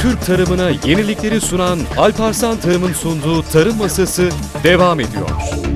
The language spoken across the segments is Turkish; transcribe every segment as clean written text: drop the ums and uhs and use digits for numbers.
Türk tarımına yenilikleri sunan Alparslan Tarım'ın sunduğu Tarım Masası devam ediyor.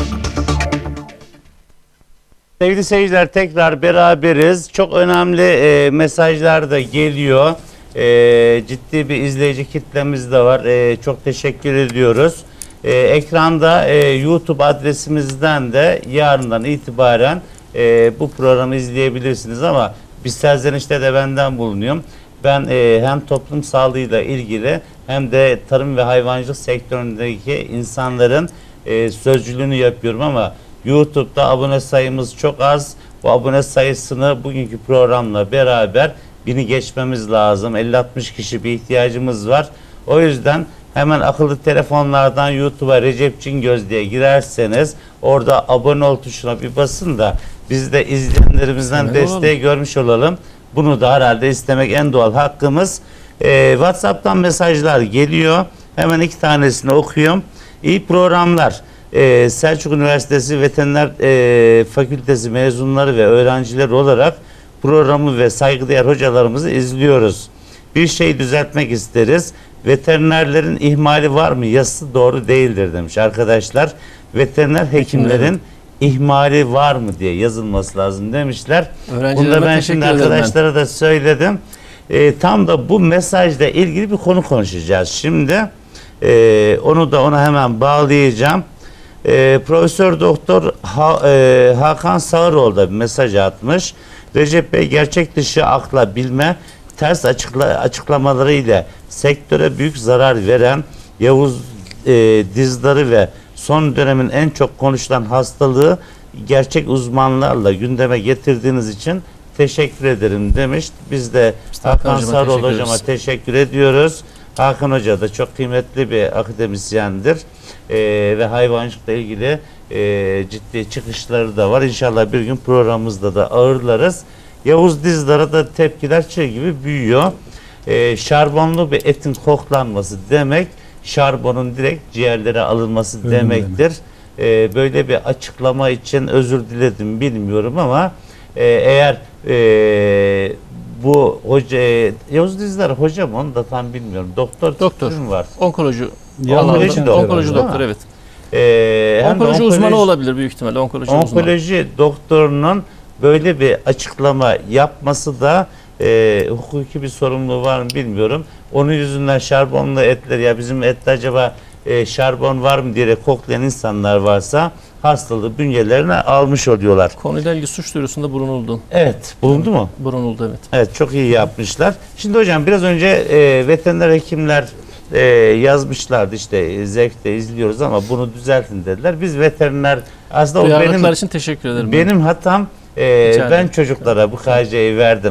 Sevgili seyirciler, tekrar beraberiz. Çok önemli mesajlar da geliyor. Ciddi bir izleyici kitlemiz de var. Çok teşekkür ediyoruz. Ekranda YouTube adresimizden de yarından itibaren bu programı izleyebilirsiniz ama bir serzenişte de benden bulunuyorum. Ben hem toplum sağlığıyla ilgili hem de tarım ve hayvancılık sektöründeki insanların sözcülüğünü yapıyorum ama YouTube'da abone sayımız çok az. Bu abone sayısını bugünkü programla beraber 1000'i geçmemiz lazım. 50-60 kişi bir ihtiyacımız var. O yüzden hemen akıllı telefonlardan YouTube'a Recep Cingöz diye girerseniz orada abone ol tuşuna bir basın da biz de izleyenlerimizden desteği görmüş olalım. Bunu da herhalde istemek en doğal hakkımız. WhatsApp'tan mesajlar geliyor. Hemen 2 tanesini okuyorum. İyi programlar. Selçuk Üniversitesi Veteriner Fakültesi mezunları ve öğrenciler olarak programı ve saygıdeğer hocalarımızı izliyoruz. Bir şey düzeltmek isteriz. Veterinerlerin ihmali var mı? Yazısı doğru değildir demiş arkadaşlar. Veteriner hekimlerin ihmali var mı diye yazılması lazım demişler. Bunu da ben şimdi arkadaşlara da söyledim. Tam da bu mesajla ilgili bir konu konuşacağız. Şimdi onu da ona hemen bağlayacağım. Profesör Doktor Hakan Sağıroğlu da bir mesaj atmış. Recep Bey gerçek dışı akla bilme ters açıklamalarıyla sektöre büyük zarar veren Yavuz dizdarı ve son dönemin en çok konuşulan hastalığı gerçek uzmanlarla gündeme getirdiğiniz için teşekkür ederim demiş. Biz de Hakan Sağıroğlu hocama teşekkür ediyoruz. Hakan Hoca da çok kıymetli bir akademisyendir ve hayvancılıkla ilgili ciddi çıkışları da var. İnşallah bir gün programımızda da ağırlarız. Yavuz Dizdar'a da tepkiler çığ gibi büyüyor. Şarbonlu bir etin koklanması demek, şarbonun direkt ciğerlere alınması demektir. Böyle bir açıklama için özür diledim bilmiyorum ama eğer bu hoca Yavuz Dizdar hocam onu da tam bilmiyorum. Doktor mu var? Onkoloji doktor evet. Onkoloji uzmanı olabilir büyük ihtimalle. Onkoloji doktorunun böyle bir açıklama yapması da hukuki bir sorumluluğu var mı bilmiyorum. Onun yüzünden şarbonlu etler ya bizim ette acaba şarbon var mı diye koklayan insanlar varsa hastalığı bünyelerine almış oluyorlar. Konuyla ilgili suç duyurusunda bulunuldu. Evet. Bulundu mu? Bulunuldu evet. Evet, çok iyi yapmışlar. Şimdi hocam biraz önce veteriner hekimler yazmışlardı işte zevkle izliyoruz ama bunu düzeltin dediler. Biz veteriner aslında o benim için teşekkür ederim. Benim hatam ben çocuklara bu KC'yi verdim.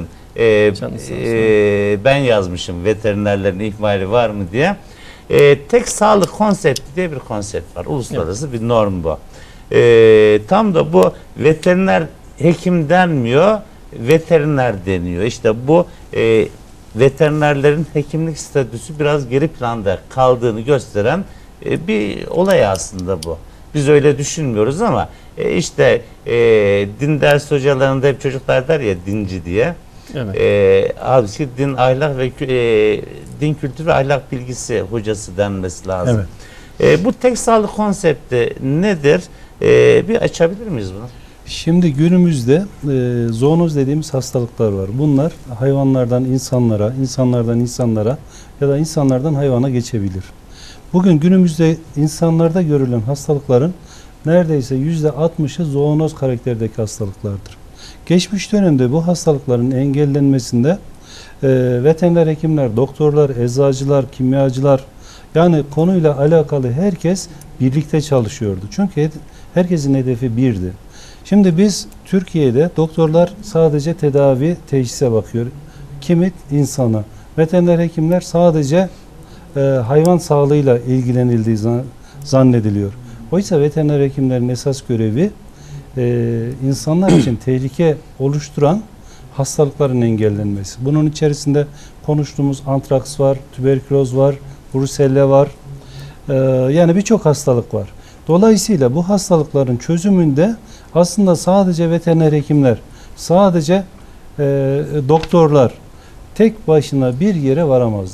Ben yazmışım veterinerlerin ihmali var mı diye. Tek sağlık konsepti diye bir konsept var. Uluslararası bir norm bu. Tam da bu veteriner hekim denmiyor, veteriner deniyor. İşte bu veterinerlerin hekimlik statüsü biraz geri planda kaldığını gösteren bir olay aslında bu. Biz öyle düşünmüyoruz ama işte din ders hocalarında hep çocuklar der ya dinci diye. Evet. Halbuki din ahlak ve din kültürü ve ahlak bilgisi hocası denmesi lazım. Evet. Bu tek sağlık konsepti nedir? Bir açabilir miyiz bunu? Şimdi günümüzde zoonoz dediğimiz hastalıklar var. Bunlar hayvanlardan insanlara, insanlardan insanlara ya da insanlardan hayvana geçebilir. Bugün günümüzde insanlarda görülen hastalıkların neredeyse %60'ı zoonoz karakterdeki hastalıklardır. Geçmiş dönemde bu hastalıkların engellenmesinde veteriner hekimler, doktorlar, eczacılar, kimyacılar yani konuyla alakalı herkes birlikte çalışıyordu. Çünkü herkesin hedefi birdi. Şimdi biz Türkiye'de doktorlar sadece tedavi, teşhise bakıyor. Kimi insana. Veteriner hekimler sadece hayvan sağlığıyla ilgilenildiği zannediliyor. Oysa veteriner hekimlerin esas görevi insanlar için tehlike oluşturan hastalıkların engellenmesi. Bunun içerisinde konuştuğumuz antraks var, tüberküloz var, brusella var. Yani birçok hastalık var. Dolayısıyla bu hastalıkların çözümünde aslında sadece veteriner hekimler, sadece doktorlar tek başına bir yere varamazlar.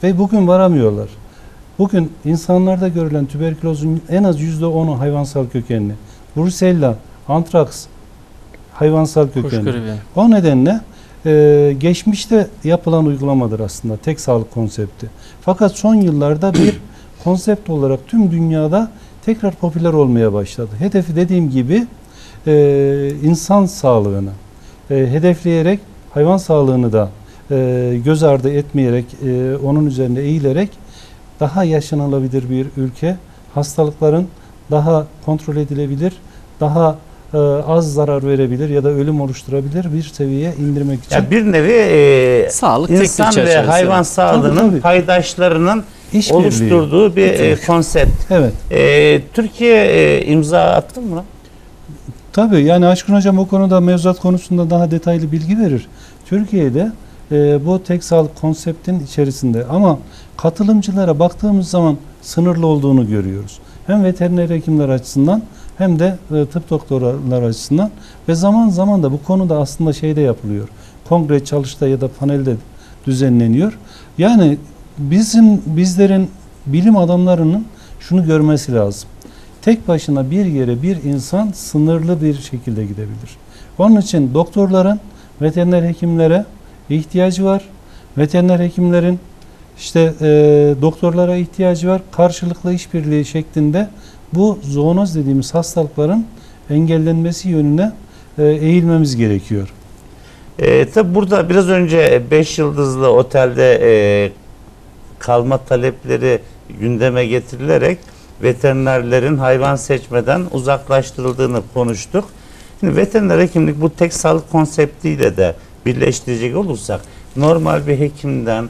Ve bugün varamıyorlar. Bugün insanlarda görülen tüberkülozun en az %10'u hayvansal kökenli. Brusella, antraks hayvansal kökenli. O nedenle geçmişte yapılan uygulamadır aslında tek sağlık konsepti. Fakat son yıllarda bir konsept olarak tüm dünyada tekrar popüler olmaya başladı. Hedefi dediğim gibi insan sağlığını hedefleyerek hayvan sağlığını da göz ardı etmeyerek onun üzerine eğilerek daha yaşanılabilir bir ülke, hastalıkların daha kontrol edilebilir, daha az zarar verebilir ya da ölüm oluşturabilir bir seviyeye indirmek için. Yani bir nevi sağlık insan ve hayvan sağlığının paydaşlarının oluşturduğu bir konsept. Evet. Türkiye imza attı mı? Tabii, yani Aşkın Hocam o konuda mevzuat konusunda daha detaylı bilgi verir. Türkiye'de bu tek sağlık konseptin içerisinde, ama katılımcılara baktığımız zaman sınırlı olduğunu görüyoruz. Hem veteriner hekimler açısından hem de tıp doktorlar açısından ve zaman zaman da bu konuda aslında şeyde yapılıyor. Kongre, çalıştay ya da panelde düzenleniyor. Yani bizlerin bilim adamlarının şunu görmesi lazım. Tek başına bir yere bir insan sınırlı bir şekilde gidebilir. Onun için doktorların veteriner hekimlere ihtiyacı var. Veteriner hekimlerin doktorlara ihtiyacı var. Karşılıklı işbirliği şeklinde bu zoonoz dediğimiz hastalıkların engellenmesi yönüne eğilmemiz gerekiyor. Tabi burada biraz önce 5 yıldızlı otelde kalma talepleri gündeme getirilerek veterinerlerin hayvan seçmeden uzaklaştırıldığını konuştuk. Şimdi veteriner hekimlik bu tek sağlık konseptiyle de birleştirecek olursak normal bir hekimden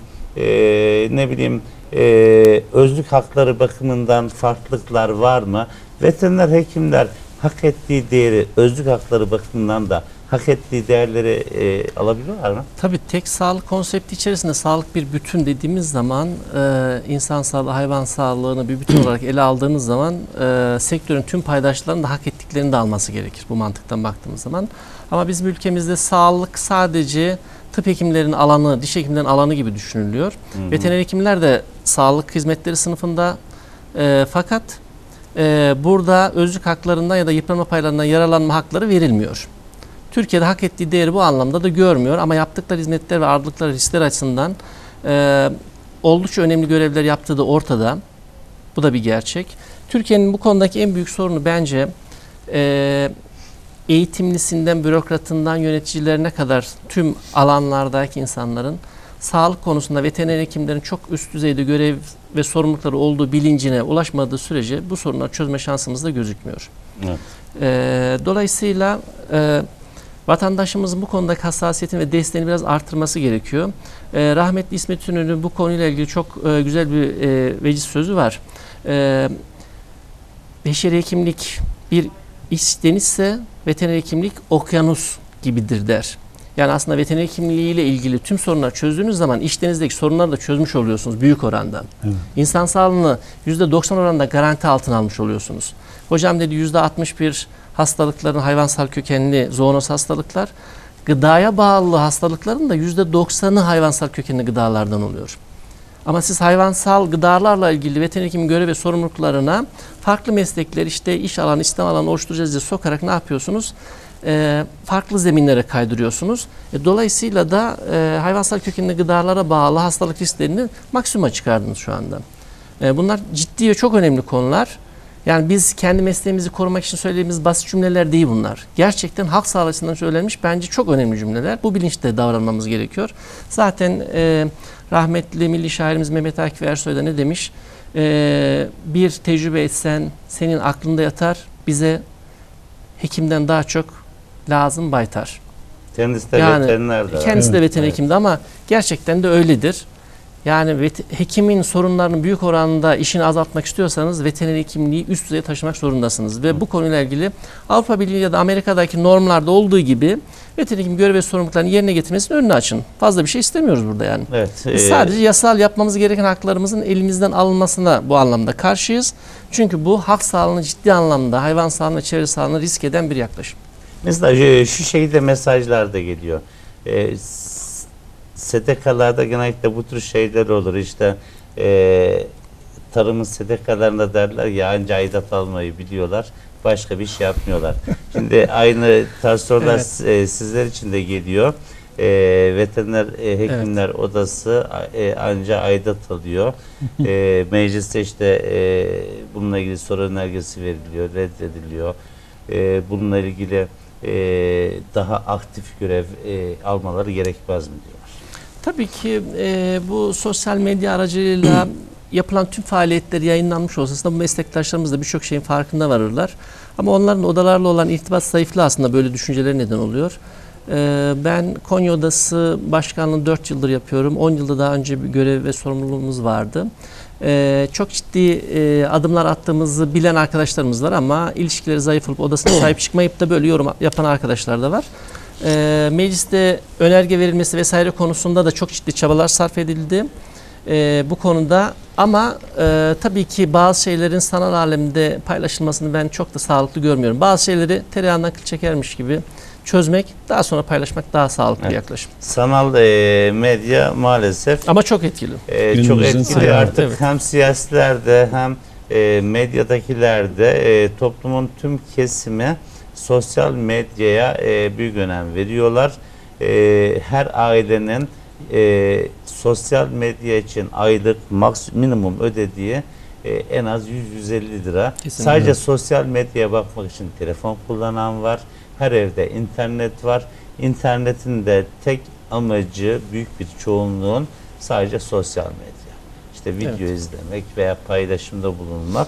özlük hakları bakımından farklılıklar var mı? Veteriner hekimler hak ettiği değeri özlük hakları bakımından da hak ettiği değerleri alabiliyorlar mı? Tabii tek sağlık konsepti içerisinde sağlık bir bütün dediğimiz zaman insan sağlığı, hayvan sağlığını bir bütün olarak ele aldığınız zaman sektörün tüm paydaşlarının da hak ettiklerini de alması gerekir bu mantıktan baktığımız zaman. Ama bizim ülkemizde sağlık sadece tıp hekimlerinin alanı, diş hekimlerinin alanı gibi düşünülüyor. Veteriner hekimler de sağlık hizmetleri sınıfında fakat burada özlük haklarından ya da yıpranma paylarından yararlanma hakları verilmiyor. Türkiye'de hak ettiği değeri bu anlamda da görmüyor ama yaptıkları hizmetler ve aldıkları riskler açısından oldukça önemli görevler yaptığı da ortada. Bu da bir gerçek. Türkiye'nin bu konudaki en büyük sorunu bence eğitimlisinden, bürokratından, yöneticilerine kadar tüm alanlardaki insanların sağlık konusunda veteriner hekimlerin çok üst düzeyde görev ve sorumlulukları olduğu bilincine ulaşmadığı sürece bu sorunları çözme şansımız da gözükmüyor. Evet. Dolayısıyla vatandaşımızın bu konudaki hassasiyetini ve desteğini biraz artırması gerekiyor. Rahmetli İsmet İnönü'nün bu konuyla ilgili çok güzel bir veciz sözü var. Beşeri hekimlik bir iç denizse veteriner hekimlik okyanus gibidir der. Yani aslında veteriner hekimliği ile ilgili tüm sorunları çözdüğünüz zaman iç denizdeki sorunları da çözmüş oluyorsunuz büyük oranda. Evet. İnsan sağlığını %90 oranında garanti altına almış oluyorsunuz. Hocam dedi %61 hastalıkların hayvansal kökenli zoonoz hastalıklar, gıdaya bağlı hastalıkların da %90'ı hayvansal kökenli gıdalardan oluyor. Ama siz hayvansal gıdalarla ilgili veteriner hekimin görev ve sorumluluklarına farklı meslekler iş alanı, İslam alanı oluşturacağız diye sokarak ne yapıyorsunuz? Farklı zeminlere kaydırıyorsunuz. Dolayısıyla da hayvansal kökenli gıdalara bağlı hastalık risklerini maksimuma çıkardınız şu anda. Bunlar ciddi ve çok önemli konular. Yani biz kendi mesleğimizi korumak için söylediğimiz basit cümleler değil bunlar. Gerçekten halk sağlığı açısından söylenmiş bence çok önemli cümleler. Bu bilinçle davranmamız gerekiyor. Zaten rahmetli milli şairimiz Mehmet Akif Ersoy da ne demiş? Bir tecrübe etsen senin aklında yatar, bize hekimden daha çok lazım baytar. Kendisi de veteriner de. Kendisi de veteriner hekimdi ama gerçekten de öyledir. Yani hekimin sorunlarının büyük oranda işini azaltmak istiyorsanız veteriner hekimliği üst düzeye taşımak zorundasınız. Ve bu konuyla ilgili Avrupa Birliği ya da Amerika'daki normlarda olduğu gibi veteriner hekim görev ve sorumluluklarını yerine getirmesinin önünü açın. Fazla bir şey istemiyoruz burada yani. Evet, biz sadece yasal yapmamız gereken haklarımızın elimizden alınmasına bu anlamda karşıyız. Çünkü bu halk sağlığını ciddi anlamda, hayvan sağlığını, çevre sağlığını risk eden bir yaklaşım. Mesela şu şekilde mesajlar da geliyor. STK'larda genellikle bu tür şeyler olur. İşte tarımın STK'larında derler ya anca aidat almayı biliyorlar. Başka bir şey yapmıyorlar. Şimdi aynı tarz sorular sizler için de geliyor. Veteriner hekimler odası anca aidat alıyor. Mecliste işte bununla ilgili soru önergesi veriliyor, reddediliyor. Bununla ilgili daha aktif görev almaları gerekmez mi diyorlar? Tabii ki bu sosyal medya aracılığıyla yapılan tüm faaliyetler yayınlanmış olsa aslında bu meslektaşlarımız da birçok şeyin farkında varırlar. Ama onların odalarla olan irtibat zayıflığı aslında böyle düşünceler neden oluyor. Ben Konya Odası Başkanlığı'nı 4 yıldır yapıyorum. 10 yılda daha önce bir görev ve sorumluluğumuz vardı. Çok ciddi adımlar attığımızı bilen arkadaşlarımız var ama ilişkileri zayıf olup odasına sahip çıkmayıp da böyle yorum yapan arkadaşlar da var. Mecliste önerge verilmesi vesaire konusunda da çok ciddi çabalar sarf edildi bu konuda. Ama tabii ki bazı şeylerin sanal alemde paylaşılmasını ben çok da sağlıklı görmüyorum. Bazı şeyleri tereyağından kıl çekermiş gibi çözmek, daha sonra paylaşmak daha sağlıklı bir yaklaşım. Sanal medya maalesef ama çok etkili. Çok etkili artık evet. Hem siyasilerde hem medyadakilerde toplumun tüm kesimi sosyal medyaya büyük önem veriyorlar. Her ailenin sosyal medya için aylık minimum ödediği en az 100-150 lira. Kesinlikle. Sadece sosyal medyaya bakmak için telefon kullanan var. Her evde internet var. İnternetin de tek amacı büyük bir çoğunluğun sadece sosyal medya. İşte video izlemek veya paylaşımda bulunmak.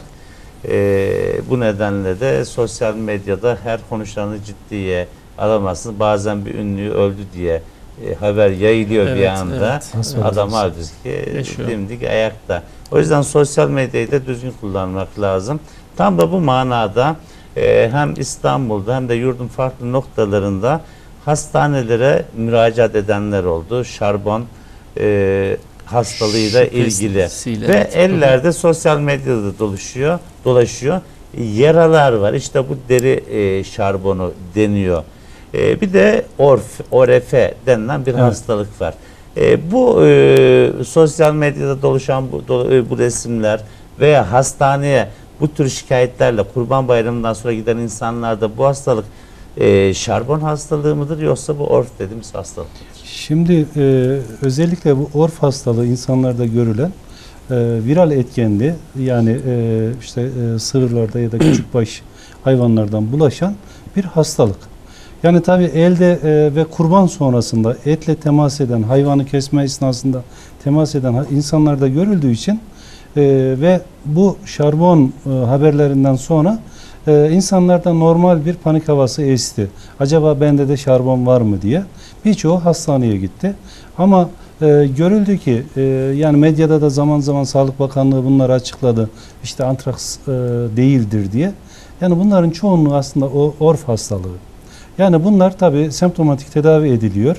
Bu nedenle de sosyal medyada her konuşulanı ciddiye alamazsınız. Bazen bir ünlü öldü diye haber yayılıyor bir anda. Adam halbuki dimdik ayakta. O yüzden sosyal medyayı da düzgün kullanmak lazım. Tam da bu manada hem İstanbul'da hem de yurdun farklı noktalarında hastanelere müracaat edenler oldu. Şarbon hastalığıyla ilgili ve ellerde sosyal medyada dolaşıyor. Yaralar var. İşte bu deri şarbonu deniyor. Bir de ORF denilen bir hastalık var. Bu sosyal medyada dolaşan bu resimler veya hastaneye bu tür şikayetlerle Kurban Bayramı'ndan sonra giden insanlarda bu hastalık şarbon hastalığı mıdır yoksa bu ORF dediğimiz hastalık mıdır? Şimdi özellikle bu ORF hastalığı insanlarda görülen viral etkenli yani işte sığırlarda ya da küçükbaş hayvanlardan bulaşan bir hastalık. Yani tabi elde ve kurban sonrasında etle temas eden, hayvanı kesme esnasında temas eden insanlarda görüldüğü için ve bu şarbon haberlerinden sonra insanlarda normal bir panik havası esti. Acaba bende de şarbon var mı diye. Birçoğu hastaneye gitti. Ama görüldü ki yani medyada da zaman zaman Sağlık Bakanlığı bunları açıkladı. İşte antraks değildir diye. Yani bunların çoğunluğu aslında o ORF hastalığı. Yani bunlar tabi semptomatik tedavi ediliyor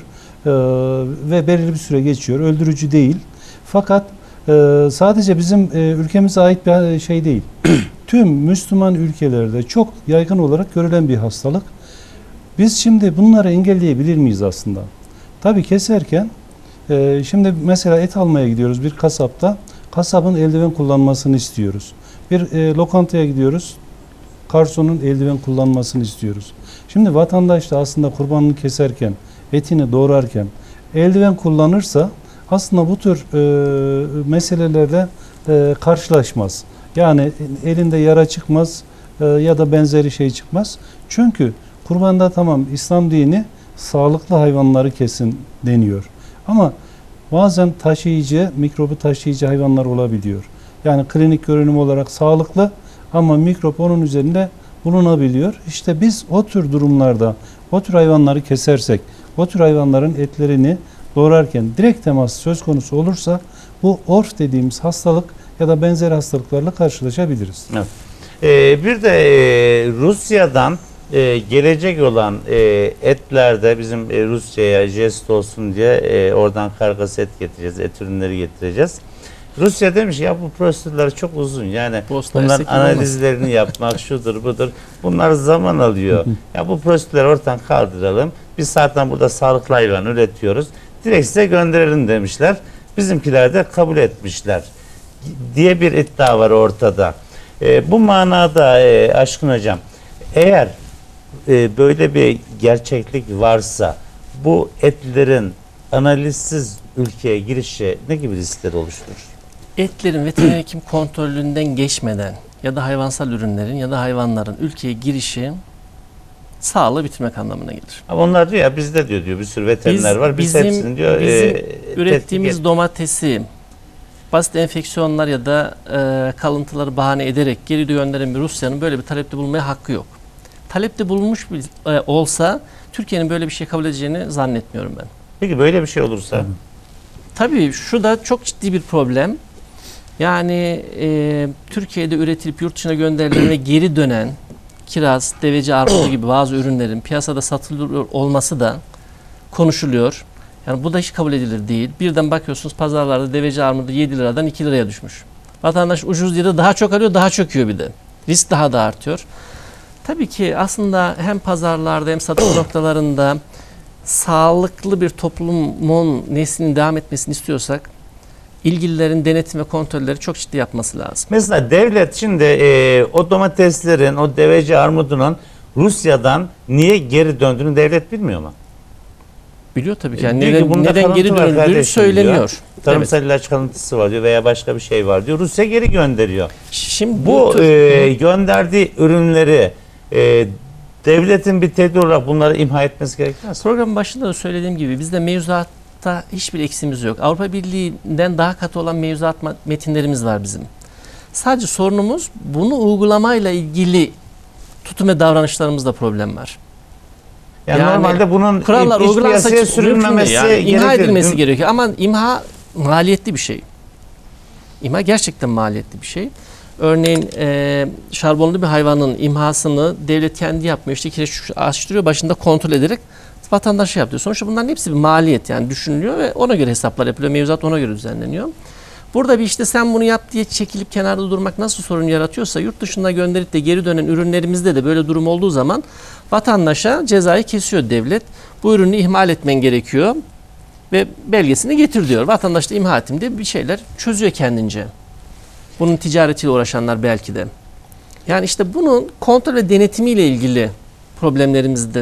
ve belirli bir süre geçiyor. Öldürücü değil. Fakat sadece bizim ülkemize ait bir şey değil. Tüm Müslüman ülkelerde çok yaygın olarak görülen bir hastalık. Biz şimdi bunları engelleyebilir miyiz aslında? Tabi keserken şimdi mesela et almaya gidiyoruz bir kasapta. Kasabın eldiven kullanmasını istiyoruz. Bir lokantaya gidiyoruz. Garsonun eldiven kullanmasını istiyoruz. Şimdi vatandaş da aslında kurbanını keserken, etini doğrarken eldiven kullanırsa aslında bu tür meselelerle karşılaşmaz. Yani elinde yara çıkmaz ya da benzeri şey çıkmaz. Çünkü kurbanda tamam İslam dini sağlıklı hayvanları kesin deniyor. Ama bazen taşıyıcı, mikrobu taşıyıcı hayvanlar olabiliyor. Yani klinik görünüm olarak sağlıklı ama mikrop onun üzerinde bulunabiliyor. İşte biz o tür durumlarda o tür hayvanları kesersek, o tür hayvanların etlerini doğrarken direkt temas söz konusu olursa bu ORF dediğimiz hastalık ya da benzer hastalıklarla karşılaşabiliriz. Evet. Bir de Rusya'dan gelecek olan etlerde bizim Rusya'ya jest olsun diye oradan kargası et getireceğiz, et ürünleri getireceğiz. Rusya demiş ya bu prosedürler çok uzun yani bunların analizlerini yapmak şudur budur bunlar zaman alıyor. Ya bu prosedürleri ortadan kaldıralım. Biz zaten burada sağlıklı hayvan üretiyoruz. Direkt size gönderelim demişler. Bizimkiler de kabul etmişler diye bir iddia var ortada. Bu manada Aşkın Hocam, eğer böyle bir gerçeklik varsa bu etlerin analizsiz ülkeye girişi ne gibi riskler oluşturur? Etlerin veteriner hekim kontrolünden geçmeden ya da hayvansal ürünlerin ya da hayvanların ülkeye girişi sağlığı bitirmek anlamına gelir. Ama onlar diyor ya, bizde diyor bir sürü veteriner var. Biz hepsini diyor bizim ürettiğimiz tetkik domatesi basit enfeksiyonlar ya da kalıntıları bahane ederek geri gönderen bir Rusya'nın böyle bir talepte bulunmaya hakkı yok. Talepte bulunmuş olsa Türkiye'nin böyle bir şey kabul edeceğini zannetmiyorum ben. Peki böyle bir şey olursa? Tabii şu da çok ciddi bir problem. Yani Türkiye'de üretilip yurt dışına gönderilen ve geri dönen kiraz, deveci armudu gibi bazı ürünlerin piyasada satılıyor olması da konuşuluyor. Yani bu da hiç kabul edilir değil. Birden bakıyorsunuz pazarlarda deveci armudu 7 liradan 2 liraya düşmüş. Vatandaş ucuz diye de daha çok alıyor, daha çok yiyor bir de. Risk daha da artıyor. Tabii ki aslında hem pazarlarda hem satış noktalarında sağlıklı bir toplumun neslinin devam etmesini istiyorsak ilgililerin denetim ve kontrolleri çok ciddi yapması lazım. Mesela devlet şimdi o domateslerin, o deveci armudunun Rusya'dan niye geri döndüğünü devlet bilmiyor mu? Biliyor tabii ki. Yani Diyor ki, bunda neden geri kalıntı var döndüğü kardeşim söyleniyor. diyor. Tarımsal ilaç kalıntısı var diyor veya başka bir şey var diyor. Rusya geri gönderiyor. Şimdi Bu gönderdiği ürünleri devletin bir tedbir olarak bunları imha etmesi gerekmez mi? programın başında da söylediğim gibi bizde mevzuatta hiçbir eksiğimiz yok. Avrupa Birliği'nden daha katı olan mevzuat metinlerimiz var bizim. Sadece sorunumuz bunu uygulamayla ilgili tutum ve davranışlarımızda problem var. Yani normalde bunun kurallar iç uygulansa piyasaya sürülmemesi imha gerekir. edilmesi gerekiyor ama imha maliyetli bir şey. İmha gerçekten maliyetli bir şey. Örneğin şarbonlu bir hayvanın imhasını devlet kendi yapmıyor. İşte kireç açtırıyor, başında kontrol ederek vatandaşa yapıyor. Sonuçta bunların hepsi bir maliyet, yani düşünülüyor ve ona göre hesaplar yapılıyor. Mevzuat ona göre düzenleniyor. Burada bir işte sen bunu yap diye çekilip kenarda durmak nasıl sorun yaratıyorsa yurt dışına gönderip de geri dönen ürünlerimizde de böyle durum olduğu zaman vatandaşa cezayı kesiyor devlet. Bu ürünü ihmal etmen gerekiyor ve belgesini getir diyor. Vatandaş da imha ettim diye bir şeyler çözüyor kendince. Bunun ticaretiyle uğraşanlar belki de. Yani işte bunun kontrol ve denetimiyle ilgili problemlerimizde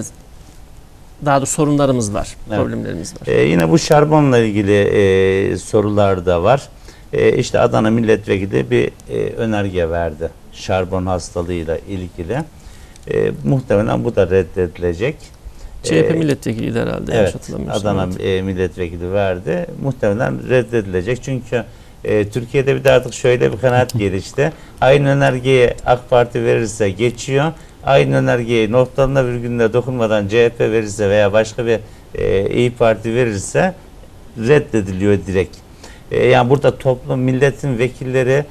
daha da sorunlarımız var. Evet. Problemlerimiz var. Yine bu şarbonla ilgili sorular da var. İşte Adana Milletvekili bir önerge verdi. Şarbon hastalığıyla ilgili. Muhtemelen bu da reddedilecek. CHP milletvekiliydi herhalde. Evet, Hatırlamıyorsam. Adana milletvekili verdi. Muhtemelen reddedilecek. Çünkü Türkiye'de bir de artık şöyle bir kanaat gelişti. Aynı önergeyi AK Parti verirse geçiyor. Aynı önergeyi noktalına virgülüne dokunmadan CHP verirse veya başka bir İYİ Parti verirse reddediliyor direkt. Yani burada toplum, milletin vekilleri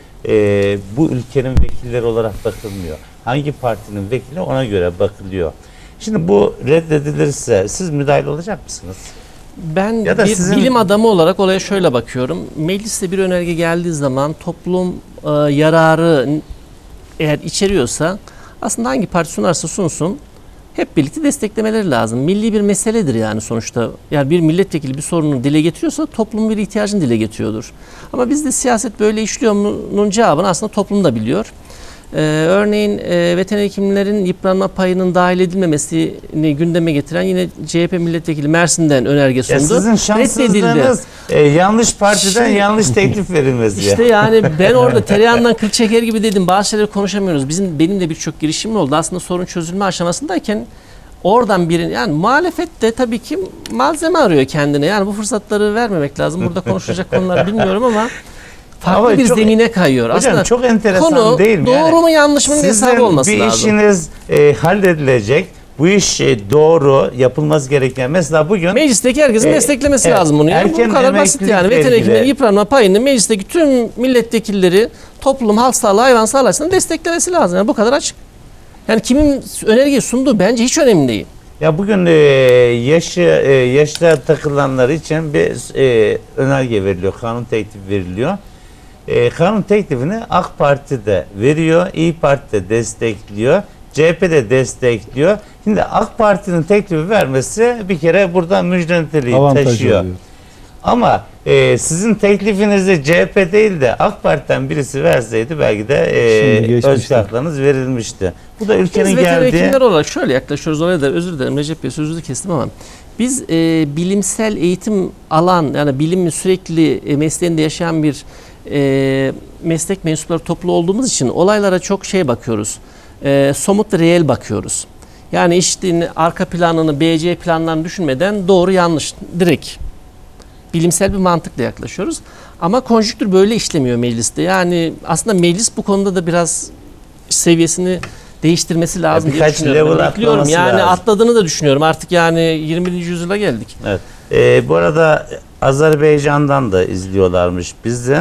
bu ülkenin vekilleri olarak bakılmıyor. Hangi partinin vekili ona göre bakılıyor. Şimdi bu reddedilirse siz müdahil olacak mısınız? Ben Ya da bir sizin... bilim adamı olarak olaya şöyle bakıyorum. Mecliste bir önerge geldiği zaman toplum yararı eğer içeriyorsa aslında hangi parti sunarsa sunsun hep birlikte desteklemeleri lazım. Milli bir meseledir yani sonuçta. Yani bir milletvekili bir sorunu dile getiriyorsa toplumun bir ihtiyacını dile getiriyordur. Ama bizde siyaset böyle işliyor mu'nun cevabını aslında toplum da biliyor. Örneğin veteriner hekimlerin yıpranma payının dahil edilmemesini gündeme getiren yine CHP milletvekili Mersin'den önerge sundu. Sizin şanssızlığınız yanlış partiden yanlış teklif verilmesi. İşte yani ben orada tereyağından kıl çeker gibi dedim. Bazı şeyleri konuşamıyoruz. Benim de birçok girişimim oldu. Aslında sorun çözülme aşamasındayken oradan birini, yani muhalefet de tabii ki malzeme arıyor kendine. Yani bu fırsatları vermemek lazım. Burada konuşacak konular bilmiyorum ama farklı bir zemine kayıyor. Hocam aslında çok enteresan konu değil mi? Doğru mu yanlış mı hesabı olması bir lazım. işiniz halledilecek. Bu iş doğru yapılması gereken. Mesela bugün Meclisteki herkesin desteklemesi lazım bunu. Yani bu kadar basit yani. Veteriner hekimlerin yıpranma payını meclisteki tüm milletvekilleri toplum, halk sağlığı, hayvan sağlığı açısından desteklemesi lazım. Yani bu kadar açık. Yani kimin önergeyi sunduğu bence hiç önemli değil. Ya bugün yaşta takılanlar için bir önerge veriliyor, kanun teklifi veriliyor. Kanun teklifini AK Parti de veriyor, İYİ Parti de destekliyor, CHP de destekliyor. Şimdi AK Parti'nin teklifi vermesi bir kere buradan müjde niteliği taşıyor. Ama sizin teklifinizde CHP değil de AK Parti'den birisi verseydi belki de Şimdi geçmişti. özgür haklarınız verilmişti. Bu da ülkenin Biz veteriner geldiği... hekimler olarak şöyle yaklaşıyoruz. Oraya da özür dilerim Recep Bey, sözünüzü kestim ama biz bilimsel eğitim alan, yani bilimi sürekli mesleğinde yaşayan bir meslek mensupları toplu olduğumuz için olaylara çok şey bakıyoruz. Somut, reel bakıyoruz. Yani işte arka planını, BC planlarını düşünmeden doğru yanlış direkt bilimsel bir mantıkla yaklaşıyoruz. Ama konjüktür böyle işlemiyor mecliste. Yani aslında meclis bu konuda da biraz seviyesini değiştirmesi lazım diye birkaç düşünüyorum. level Bekliyorum. atlaması Yani lazım. atladığını da düşünüyorum. Artık yani 20. yüzyıla geldik. Evet. Bu arada Azerbaycan'dan da izliyorlarmış bizi.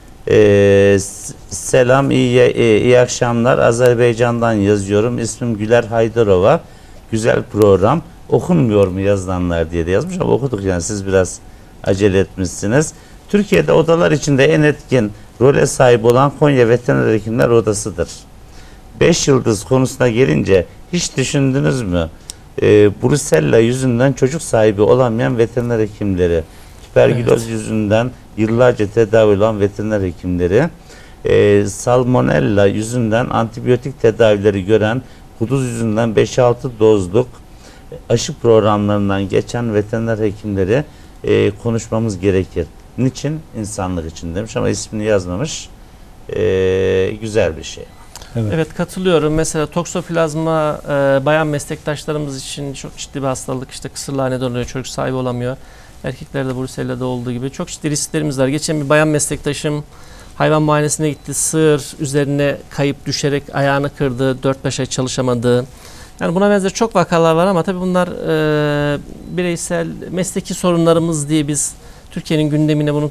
Selam, iyi akşamlar. Azerbaycan'dan yazıyorum. İsmim Güler Haydarova. Güzel program. Okunmuyor mu yazılanlar diye de yazmış ama okuduk, yani siz biraz acele etmişsiniz. Türkiye'de odalar içinde en etkin role sahip olan Konya Veteriner Hekimler Odası'dır. 5 yıldız konusuna gelince hiç düşündünüz mü? Brusella yüzünden çocuk sahibi olamayan veteriner hekimleri, tüberküloz yüzünden yıllarca tedavi olan veteriner hekimleri, salmonella yüzünden antibiyotik tedavileri gören, kuduz yüzünden 5-6 dozluk aşı programlarından geçen veteriner hekimleri konuşmamız gerekir. Niçin? İnsanlık için demiş ama ismini yazmamış. Güzel bir şey. Evet, katılıyorum. Mesela toksoplazma bayan meslektaşlarımız için çok ciddi bir hastalık. İşte kısırlığa neden oluyor. Çocuk sahibi olamıyor. Erkeklerde Brusella'da olduğu gibi çok ciddi risklerimiz var. Geçen bir bayan meslektaşım hayvan muayenesine gitti. Sığır üzerine kayıp düşerek ayağını kırdı. 4-5 ay çalışamadı. Yani buna benzer çok vakalar var ama tabii bunlar bireysel mesleki sorunlarımız diye biz Türkiye'nin gündemine bunu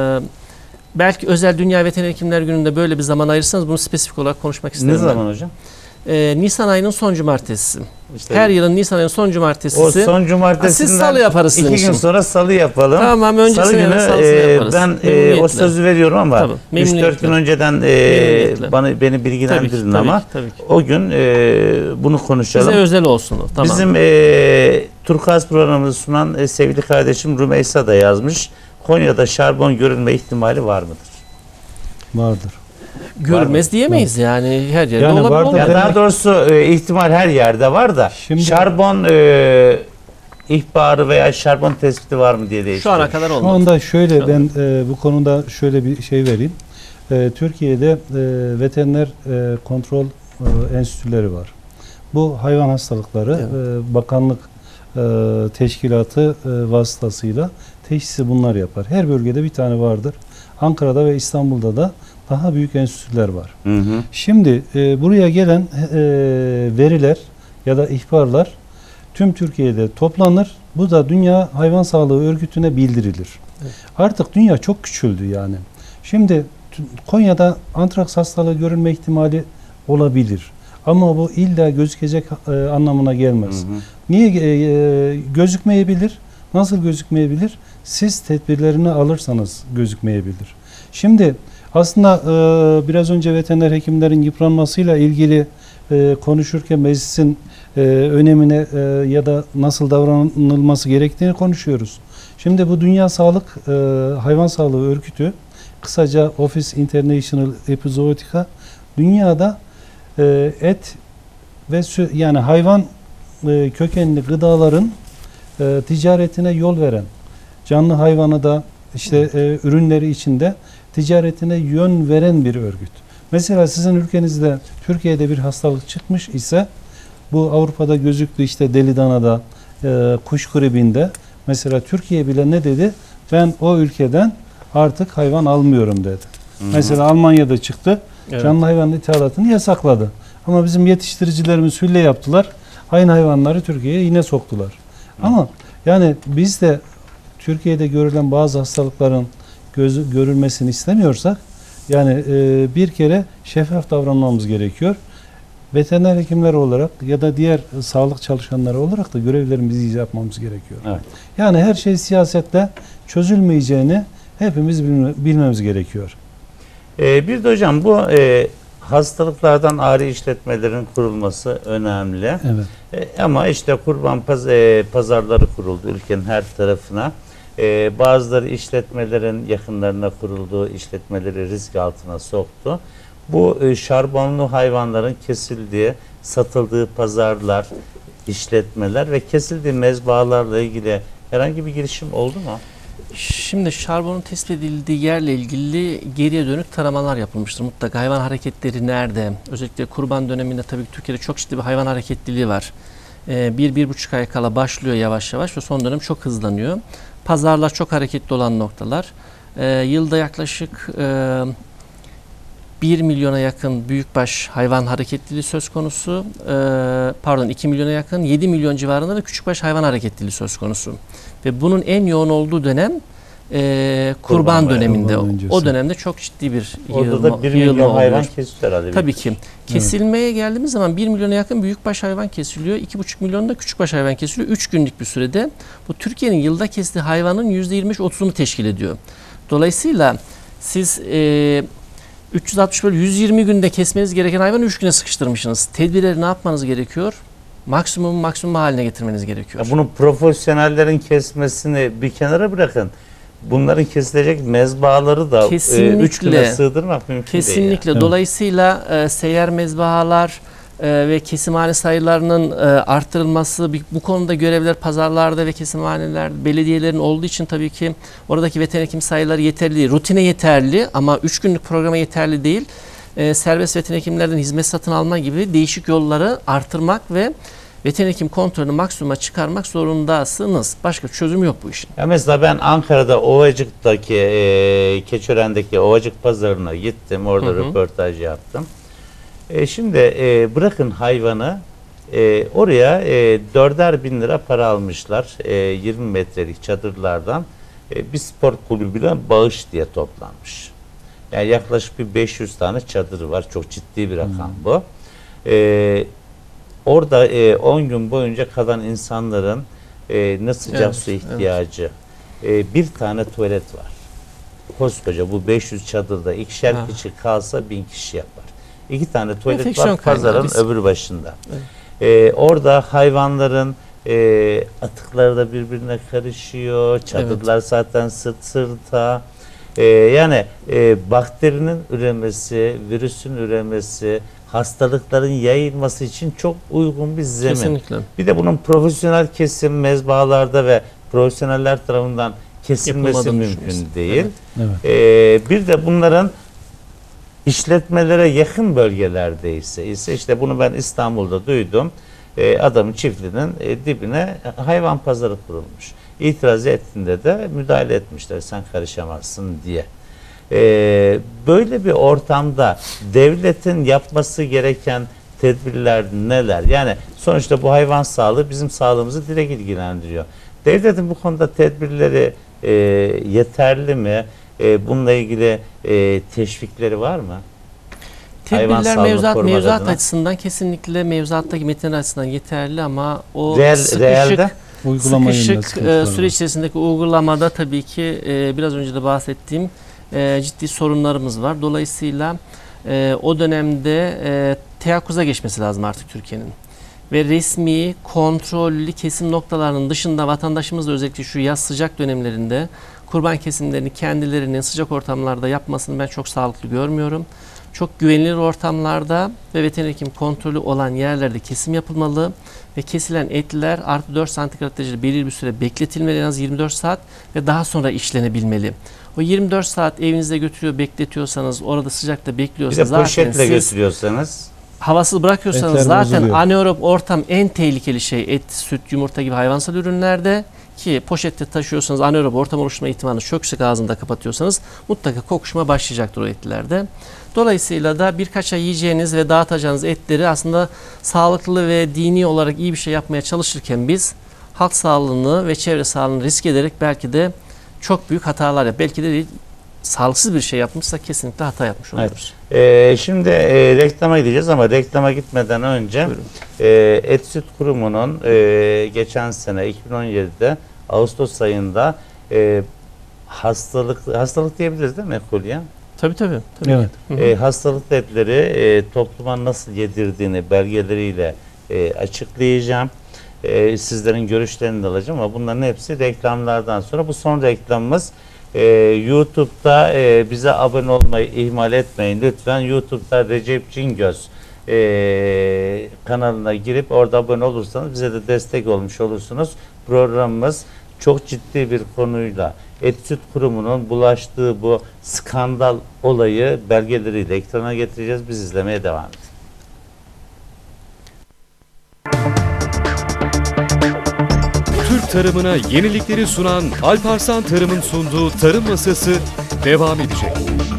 belki özel Dünya Veteriner Hekimler Günü'nde böyle bir zaman ayırsanız bunu spesifik olarak konuşmak isterim. Ne zaman hocam? Nisan ayının son cumartesi. İşte Her yılın Nisan ayının son cumartesi. o son cumartesinden siz salı yaparız sizin 2 gün için. sonra salı yapalım. Tamam, öncesine salı günü salısını yaparız. ben o Memnuniyetle. sözü veriyorum ama Tabii, 3-4 memnuniyetle. gün önceden Memnuniyetle. beni bilgilendirin ama tabii ki. o gün bunu konuşalım. Bize özel olsun o. Tamam. Bizim Turkuaz programımızı sunan sevgili kardeşim Rümeysa da yazmış. Konya'da şarbon görülme ihtimali var mıdır? Vardır. Görülmez diyemeyiz yani her yerde Yani olabilir. vardır. olmaz. Ya daha doğrusu ihtimal her yerde var da Şimdi- şarbon ihbarı veya şarbon tespiti var mı diye Şu değiştiriyor. ana kadar Şu olmadı. anda şöyle ben bu konuda şöyle bir şey vereyim. Türkiye'de veteriner kontrol enstitüleri var. Bu hayvan hastalıkları bakanlık teşkilatı vasıtasıyla teşhisi bunlar yapar. Her bölgede bir tane vardır. Ankara'da ve İstanbul'da da daha büyük enstitüler var. Hı hı. Şimdi buraya gelen veriler ya da ihbarlar tüm Türkiye'de toplanır. Bu da Dünya Hayvan Sağlığı Örgütü'ne bildirilir. Evet. Artık dünya çok küçüldü yani. Şimdi Konya'da antraks hastalığı görülme ihtimali olabilir. Ama bu illa gözükecek anlamına gelmez. Hı hı. Niye gözükmeyebilir? Nasıl gözükmeyebilir? Siz tedbirlerini alırsanız gözükmeyebilir. Şimdi aslında biraz önce veteriner hekimlerin yıpranmasıyla ilgili konuşurken meclisin önemine ya da nasıl davranılması gerektiğini konuşuyoruz. Şimdi bu Dünya Sağlık Hayvan Sağlığı Örgütü, kısaca Office International Epizootica, dünyada et ve yani hayvan kökenli gıdaların ticaretine yol veren, canlı hayvanı da işte ürünleri içinde ticaretine yön veren bir örgüt. Mesela sizin ülkenizde Türkiye'de bir hastalık çıkmış ise bu Avrupa'da gözüktü, işte deli danada, kuş gribinde. Mesela Türkiye bile ne dedi? Ben o ülkeden artık hayvan almıyorum dedi. Hı hı. Mesela Almanya'da çıktı. Evet. Canlı hayvan ithalatını yasakladı. Ama bizim yetiştiricilerimiz hülle yaptılar. Aynı hayvanları Türkiye'ye yine soktular. Ama yani biz de Türkiye'de görülen bazı hastalıkların görülmesini istemiyorsak yani bir kere şeffaf davranmamız gerekiyor. Veteriner hekimler olarak ya da diğer sağlık çalışanları olarak da görevlerimizi yapmamız gerekiyor. Evet. Yani her şey siyasetle çözülmeyeceğini hepimiz bilmemiz gerekiyor. Bir de hocam bu hastalıklardan ayrı işletmelerin kurulması önemli. Evet. Ama işte kurban pazarları kuruldu ülkenin her tarafına. Bazıları işletmelerin yakınlarına kurulduğu işletmeleri risk altına soktu. Bu şarbonlu hayvanların kesildiği, satıldığı pazarlar, işletmeler ve kesildiği mezbahalarla ilgili herhangi bir girişim oldu mu? Şimdi şarbonun tespit edildiği yerle ilgili geriye dönük taramalar yapılmıştır. Mutlaka hayvan hareketleri nerede? Özellikle kurban döneminde tabii ki Türkiye'de çok ciddi bir hayvan hareketliliği var. 1-1,5 ay kala başlıyor yavaş yavaş ve son dönem çok hızlanıyor. Pazarlar çok hareketli olan noktalar. Yılda yaklaşık 1 milyona yakın büyükbaş hayvan hareketliliği söz konusu. 2 milyona yakın 7 milyon civarında da küçükbaş hayvan hareketliliği söz konusu. Ve bunun en yoğun olduğu dönem kurban döneminde. O dönemde çok ciddi bir Orada da 1 milyon hayvan kesiliyor herhalde. Tabii ki. Kesilmeye geldiğimiz zaman 1 milyona yakın büyükbaş hayvan kesiliyor. 2,5 milyon da küçükbaş hayvan kesiliyor. 3 günlük bir sürede. Bu Türkiye'nin yılda kestiği hayvanın %25-30'unu teşkil ediyor. Dolayısıyla siz 360 bölü 120 günde kesmeniz gereken hayvanı 3 güne sıkıştırmışsınız. Tedbirleri ne yapmanız gerekiyor? Maksimum haline getirmeniz gerekiyor. Bunun profesyonellerin kesmesini bir kenara bırakın. Bunların kesilecek mezbahaları da 3 güne sığdırmak mümkün değil. Kesinlikle. Yani. Dolayısıyla seyyar mezbahalar ve kesimhane sayılarının arttırılması, bu konuda görevler pazarlarda ve kesimhanelerde belediyelerin olduğu için tabii ki oradaki veteriner hekim sayıları yeterli değil. Rutine yeterli ama 3 günlük programa yeterli değil. Serbest veteriner hekimlerden hizmet satın alma gibi değişik yolları artırmak ve veteriner hekim kontrolünü maksimuma çıkarmak zorundasınız. Başka çözüm yok bu işin. Ya mesela ben Ankara'da Ovacık'taki, Keçören'deki Ovacık pazarına gittim. Orada röportaj yaptım. Şimdi bırakın hayvanı, oraya 4'er bin lira para almışlar. 20 metrelik çadırlardan bir spor kulübüne bağış diye toplanmış. Yani yaklaşık bir 500 tane çadırı var. Çok ciddi bir rakam bu. Orada 10 gün boyunca kalan insanların ne sıcak su ihtiyacı, bir tane tuvalet var. Koskoca bu 500 çadırda ikişer kişi kalsa 1000 kişi yapar. 2 tane tuvalet enfeksiyon var pazarın öbür başında. Orada hayvanların atıkları da birbirine karışıyor. Çadırlar zaten sırt sırta. Yani bakterinin üremesi, virüsün üremesi, hastalıkların yayılması için çok uygun bir zemin. Kesinlikle. Bir de bunun profesyonel kesim mezbahalarda ve profesyoneller tarafından kesilmesi mümkün değil. Evet. Bir de bunların işletmelere yakın bölgelerde ise işte bunu ben İstanbul'da duydum. Adamın çiftliğinin dibine hayvan pazarı kurulmuş. İtiraz ettiğinde de müdahale etmişler. Sen karışamazsın diye. Böyle bir ortamda devletin yapması gereken tedbirler neler? Yani sonuçta bu hayvan sağlığı bizim sağlığımızı direkt ilgilendiriyor. Devletin bu konuda tedbirleri yeterli mi? Bununla ilgili teşvikleri var mı? Tedbirler mevzuat açısından kesinlikle mevzuattaki metinler açısından yeterli ama o realde sıkışık süreç içerisindeki uygulamada tabii ki biraz önce de bahsettiğim ciddi sorunlarımız var. Dolayısıyla o dönemde teyakkuza geçmesi lazım artık Türkiye'nin. Ve resmi, kontrollü kesim noktalarının dışında vatandaşımız da özellikle şu yaz sıcak dönemlerinde kurban kesimlerini kendilerinin sıcak ortamlarda yapmasını ben çok sağlıklı görmüyorum. Çok güvenilir ortamlarda ve veteriner hekim kontrolü olan yerlerde kesim yapılmalı ve kesilen etler artı 4 santigrat derecede belirli bir süre bekletilmeli, en az 24 saat ve daha sonra işlenebilmeli. O 24 saat evinizde götürüyor, bekletiyorsanız, orada sıcakta bekliyorsanız, bir de poşetle götürüyorsanız, havasız bırakıyorsanız etler zaten bozuluyor. anaerob ortam en tehlikeli şey et, süt, yumurta gibi hayvansal ürünlerde. Ki poşette taşıyorsanız anaerob ortam oluşturma ihtimalini çok sık ağzında kapatıyorsanız mutlaka kokuşma başlayacaktır o etlerde. Dolayısıyla da birkaç ay yiyeceğiniz ve dağıtacağınız etleri aslında sağlıklı ve dini olarak iyi bir şey yapmaya çalışırken biz halk sağlığını ve çevre sağlığını risk ederek belki de çok büyük hatalar belki de sağlıksız bir şey yapmışsak kesinlikle hata yapmış oluyoruz. Evet. Şimdi reklama gideceğiz ama reklama gitmeden önce Et Süt Kurumu'nun geçen sene 2017'de Ağustos ayında hastalık diyebiliriz değil mi Ekolya? Tabii. Evet. Hastalıklı etleri topluma nasıl yedirdiğini belgeleriyle açıklayacağım. Sizlerin görüşlerini de alacağım ama bunların hepsi reklamlardan sonra. Bu son reklamımız. YouTube'da bize abone olmayı ihmal etmeyin lütfen. YouTube'da Recep Cingöz kanalına girip orada abone olursanız bize de destek olmuş olursunuz. Programımız çok ciddi bir konuyla Etüt Kurumu'nun bulaştığı bu skandal olayı belgeleriyle ekrana getireceğiz. Biz izlemeye devam edin. Türk tarımına yenilikleri sunan Alparslan Tarım'ın sunduğu Tarım Masası devam edecek.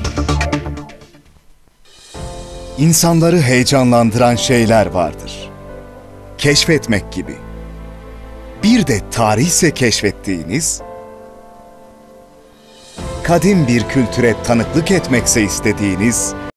İnsanları heyecanlandıran şeyler vardır. Keşfetmek gibi. Bir de tarihse keşfettiğiniz, kadim bir kültüre tanıklık etmekse istediğiniz